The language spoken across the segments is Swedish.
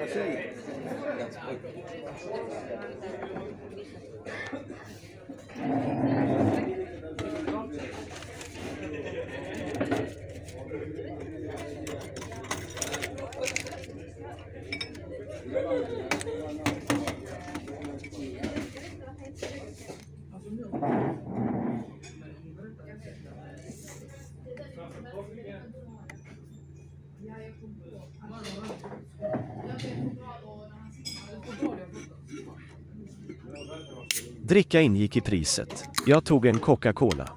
Dricka ingick i priset. Jag tog en Coca-Cola.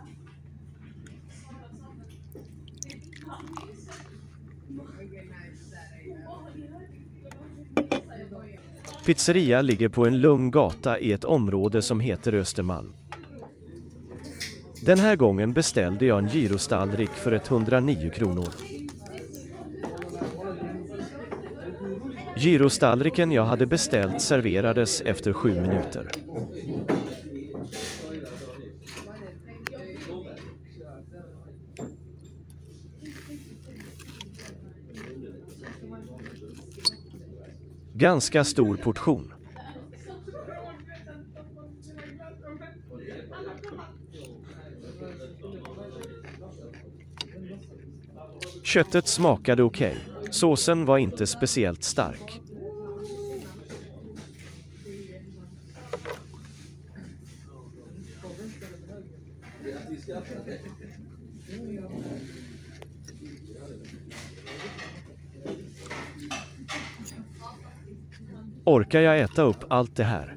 Pizzeria ligger på en lugn gata i ett område som heter Östermalm. Den här gången beställde jag en gyrostallrik för 109 kronor. Gyrostallriken jag hade beställt serverades efter 7 minuter. Ganska stor portion. Köttet smakade okej. Såsen var inte speciellt stark. Orkar jag äta upp allt det här?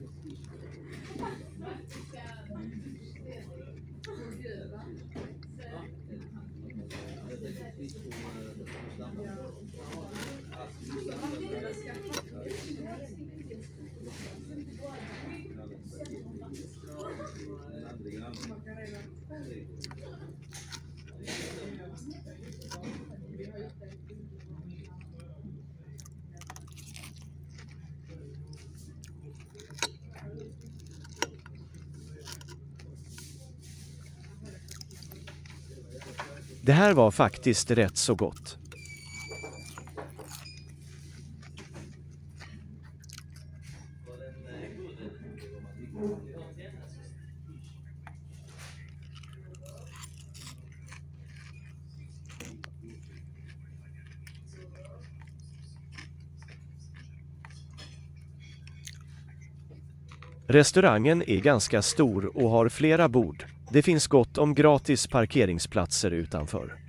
Det här var faktiskt rätt så gott. Restaurangen är ganska stor och har flera bord. Det finns gott om gratis parkeringsplatser utanför.